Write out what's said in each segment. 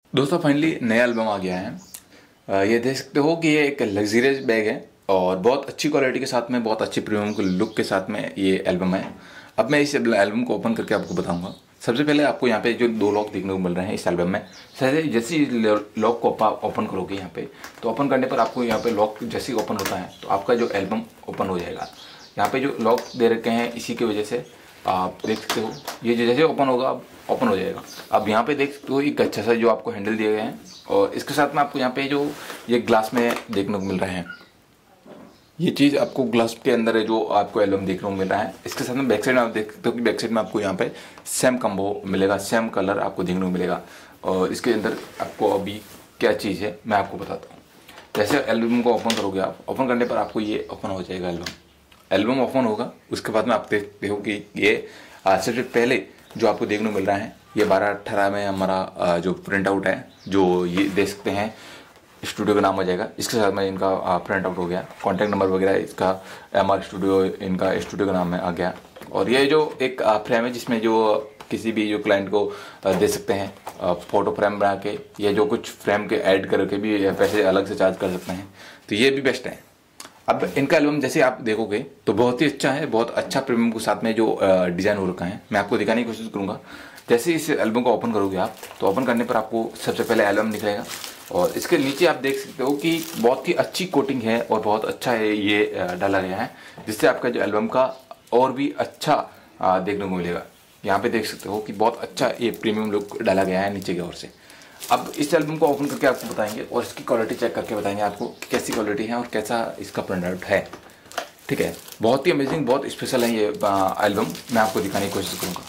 दोस्तों फाइनली नया एल्बम आ गया है। ये देख सकते हो कि ये एक लग्जरियस बैग है और बहुत अच्छी क्वालिटी के साथ में, बहुत अच्छी प्रीमियम लुक के साथ में ये एल्बम है। अब मैं इस एल्बम को ओपन करके आपको बताऊंगा। सबसे पहले आपको यहाँ पे जो दो लॉक देखने को मिल रहे हैं इस एल्बम में। जैसे ही लॉक को आप ओपन करोगे यहाँ पे, तो ओपन करने पर आपको यहाँ पे लॉक जैसे ही ओपन होता है तो आपका जो एल्बम ओपन हो जाएगा। यहाँ पे जो लॉक दे रखे हैं इसी की वजह से आप देख सकते हो ये जैसे ओपन होगा अब ओपन हो जाएगा। अब यहाँ पे देख सकते हो एक अच्छा सा जो आपको हैंडल दिए गए हैं और इसके साथ में आपको यहाँ पे जो ये ग्लास में देखने को मिल रहे हैं, ये चीज़ आपको ग्लास के अंदर है जो आपको एल्बम देखने को मिल रहा है। इसके साथ में बैक साइड में आप देख सकते हो कि बैक साइड में आपको यहाँ पे सेम कम्बो मिलेगा, सेम कलर आपको देखने को मिलेगा। और इसके अंदर आपको अभी क्या चीज़ है मैं आपको बताता हूँ। जैसे एल्बम को ओपन करोगे आप, ओपन करने पर आपको ये ओपन हो जाएगा एल्बम ओपन होगा। उसके बाद में आप देखते हो कि ये सबसे पहले जो आपको देखने को मिल रहा है ये 12/18 में हमारा जो प्रिंट आउट है, जो ये देख सकते हैं स्टूडियो का नाम हो जाएगा। इसके साथ में इनका प्रिंट आउट हो गया, कॉन्टैक्ट नंबर वगैरह इसका MR स्टूडियो इनका स्टूडियो का नाम में आ गया। और ये जो एक फ्रेम है जिसमें जो किसी भी जो क्लाइंट को दे सकते हैं फोटो फ्रेम बना के, या जो कुछ फ्रेम के ऐड करके भी पैसे अलग से चार्ज कर सकते हैं, तो ये भी बेस्ट है। अब इनका एल्बम जैसे आप देखोगे तो बहुत ही अच्छा है, बहुत अच्छा प्रीमियम के साथ में जो डिज़ाइन हो रखा है मैं आपको दिखाने की कोशिश करूंगा। जैसे इस एल्बम को ओपन करोगे आप, तो ओपन करने पर आपको सबसे पहले एल्बम निकलेगा और इसके नीचे आप देख सकते हो कि बहुत ही अच्छी कोटिंग है और बहुत अच्छा है ये डाला गया है, जिससे आपका जो एल्बम का और भी अच्छा देखने को मिलेगा। यहाँ पे देख सकते हो कि बहुत अच्छा ये प्रीमियम लुक डाला गया है नीचे की ओर से। अब इस एल्बम को ओपन करके आपको बताएंगे और इसकी क्वालिटी चेक करके बताएंगे आपको कि कैसी क्वालिटी है और कैसा इसका प्रिंट आउट है। ठीक है, बहुत ही अमेजिंग, बहुत स्पेशल है ये एल्बम, मैं आपको दिखाने की कोशिश करूंगा।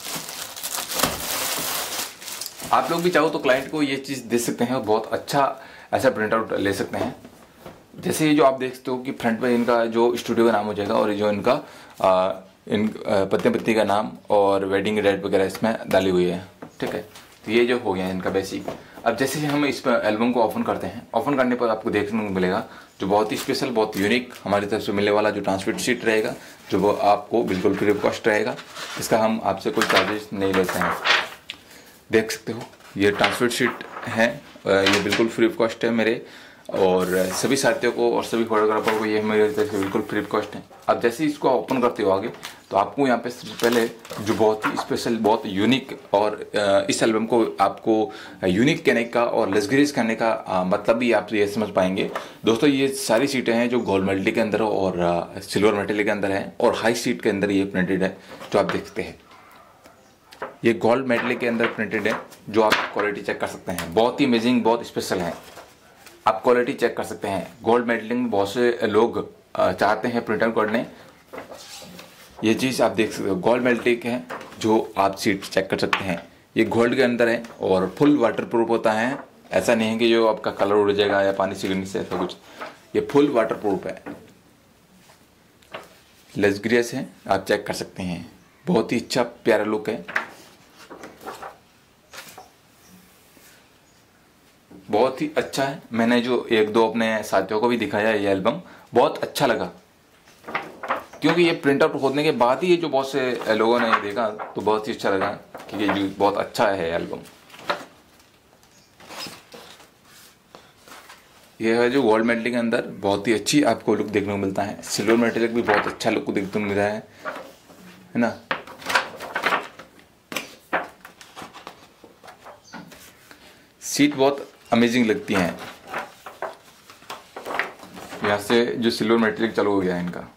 आप लोग भी चाहो तो क्लाइंट को ये चीज़ दे सकते हैं और बहुत अच्छा ऐसा प्रिंट आउट ले सकते हैं। जैसे ये जो आप देख सकते हो कि फ्रंट पे इनका जो स्टूडियो का नाम हो जाएगा और जो इनका पत्नी का नाम और वेडिंग डेट वगैरह इसमें डाली हुई है। ठीक है, तो ये जो हो गया है इनका बेसिक। अब जैसे ही हम इस एल्बम को ओपन करते हैं, ओपन करने पर आपको देखने को मिलेगा जो बहुत ही स्पेशल, बहुत यूनिक हमारी तरफ से मिलने वाला जो ट्रांसपेरेंट शीट रहेगा, जो वो आपको बिल्कुल फ्री ऑफ कॉस्ट रहेगा। इसका हम आपसे कोई चार्जेस नहीं लेते हैं। देख सकते हो ये ट्रांसपेरेंट शीट है, ये बिल्कुल फ्री ऑफ कॉस्ट है मेरे और सभी साथियों को और सभी फोटोग्राफर को ये मेरे तरफ से बिल्कुल फ्री ऑफ कॉस्ट है। अब जैसे ही इसको ओपन करते हो आगे, तो आपको यहाँ पे सबसे पहले जो बहुत ही स्पेशल, बहुत यूनिक और इस एल्बम को आपको यूनिक कहने का और लग्जरियस करने का मतलब भी आप ये समझ पाएंगे। दोस्तों ये सारी सीटें हैं जो गोल्ड मेटल के अंदर और सिल्वर मेटल के अंदर है और हाई सीट के अंदर ये प्रिंटेड है जो आप देखते हैं। ये गोल्ड मेटल के अंदर प्रिंटेड है, जो आप क्वालिटी चेक कर सकते हैं। बहुत ही अमेजिंग, बहुत स्पेशल है, आप क्वालिटी चेक कर सकते हैं। गोल्ड मेटलिंग में बहुत से लोग चाहते हैं प्रिंट आउट करने, ये चीज़ आप देख सकते हो गोल्ड मेटलिंग है जो आप सीट चेक कर सकते हैं। ये गोल्ड के अंदर है और फुल वाटर प्रूफ होता है। ऐसा नहीं है कि जो आपका कलर उड़ जाएगा या पानी से गिरने से ऐसा कुछ, ये फुल वाटर प्रूफ है, लग्जरियस है, आप चेक कर सकते हैं। बहुत ही अच्छा प्यारा लुक है, बहुत ही अच्छा है। मैंने जो एक दो अपने साथियों को भी दिखाया ये एल्बम, बहुत अच्छा लगा, क्योंकि ये प्रिंट आउट होने के बाद ही ये जो बहुत से लोगों ने देखा तो बहुत ही अच्छा लगा कि ये जो बहुत अच्छा है एल्बम। ये है जो गोल्ड मेटल के अंदर बहुत ही अच्छी आपको लुक देखने को मिलता है। सिल्वर मेटल भी बहुत अच्छा लुक देखने को मिल रहा है ना। सीट बहुत अमेजिंग लगती हैं। यहाँ से जो सिल्वर मेटेरियल चालू हो गया है इनका,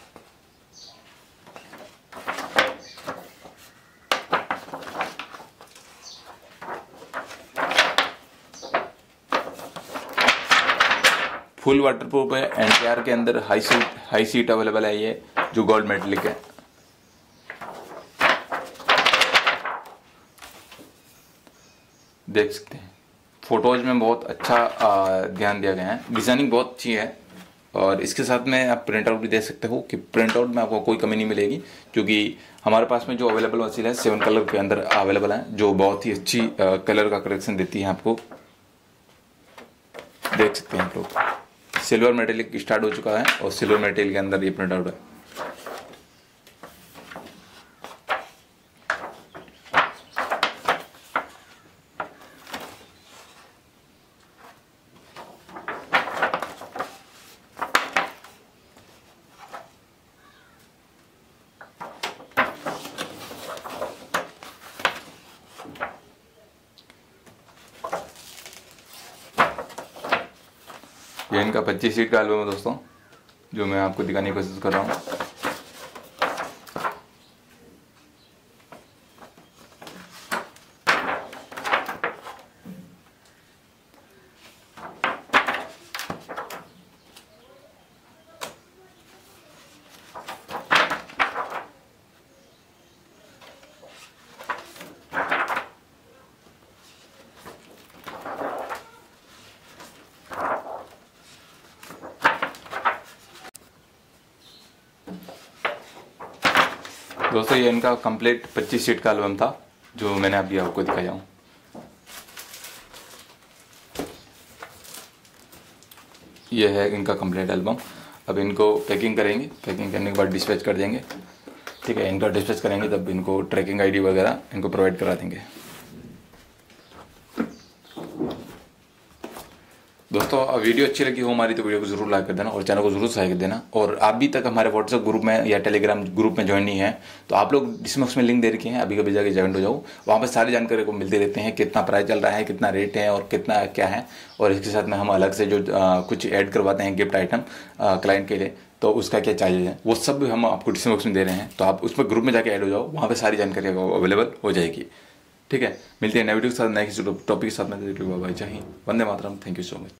फुल वाटरप्रूफ है। एनटीआर के अंदर हाई सीट अवेलेबल है ये जो गोल्ड मेटेलिक है। देख सकते हैं फोटोज में बहुत अच्छा ध्यान दिया गया है, डिजाइनिंग बहुत अच्छी है। और इसके साथ में आप प्रिंट आउट भी दे सकते हो कि प्रिंट आउट में आपको कोई कमी नहीं मिलेगी, क्योंकि हमारे पास में जो अवेलेबल मशीन है 7 कलर के अंदर अवेलेबल है, जो बहुत ही अच्छी कलर का कलेक्शन देती है आपको। देख सकते हैं आप लोग, सिल्वर मेटेलिक स्टार्ट हो चुका है और सिल्वर मेटेल के अंदर ये प्रिंट आउट है। ये इनका 25 शीट का एल्बम है दोस्तों, जो मैं आपको दिखाने की कोशिश कर रहा हूँ। दोस्तों ये इनका कंप्लीट 25 शीट का एल्बम था, जो मैंने अभी आपको दिखाया हूँ। ये है इनका कंप्लीट एल्बम। अब इनको पैकिंग करेंगे, पैकिंग करने के बाद डिस्पैच कर देंगे। ठीक है, इनका डिस्पैच करेंगे तब इनको ट्रैकिंग आईडी वगैरह इनको प्रोवाइड करा देंगे। दोस्तों वीडियो अच्छी लगी हो हमारी तो वीडियो को जरूर लाइक कर देना और चैनल को जरूर सब्सक्राइब कर देना। और आप भी तक हमारे व्हाट्सएप ग्रुप में या टेलीग्राम ग्रुप में ज्वाइन नहीं है तो आप लोग डिस्क्रिप्शन में लिंक दे रखे हैं, अभी कभी जाके ज्वाइन हो जाओ। वहाँ पर सारी जानकारी को मिलते रहते हैं, कितना प्राइस चल रहा है, कितना रेट है और कितना क्या है। और इसके साथ में हम अलग से जो कुछ ऐड करवाते हैं गिफ्ट आइटम क्लाइंट के लिए, तो उसका क्या चार्जेज है वो सब हम आपको डिस्क्रिप्शन बॉक्स में दे रहे हैं। तो आप उसमें ग्रुप में जाके ऐड हो जाओ, वहाँ पर सारी जानकारी अवेलेबल हो जाएगी। ठीक है, मिलते हैं नए वीडियो के साथ, नए किसी टॉपिक के साथ में। जय हिंद, वंदे मातरम, थैंक यू सो मच।